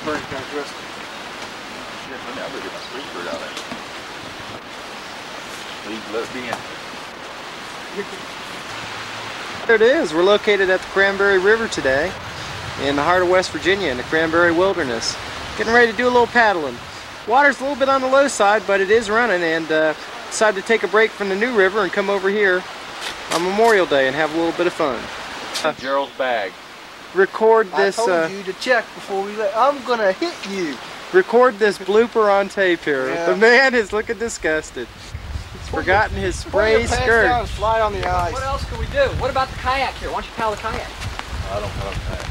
Pretty kind of twisted. Shit, let me go get my Sprayskirt out there. Please let it be in. There it is. We're located at the Cranberry River today in the heart of West Virginia in the Cranberry Wilderness. Getting ready to do a little paddling. Water's a little bit on the low side, but it is running, and decided to take a break from the new river and come over here on Memorial Day and have a little bit of fun. Gerald's bag. Record this. I told you to check before we let. I'm gonna hit you. Record this blooper on tape here. Yeah. The man is looking disgusted. He's forgotten his spray skirt. Slide on the ice. What else can we do? What about the kayak here? Why don't you paddle the kayak? I don't have that.